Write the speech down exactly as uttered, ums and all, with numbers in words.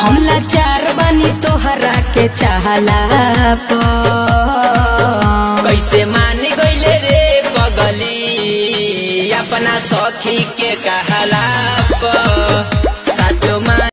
हम लाचार बनी तोहरा के चाहला प कैसे मान गईले रे पगली अपना सखी के कहला प साचो मान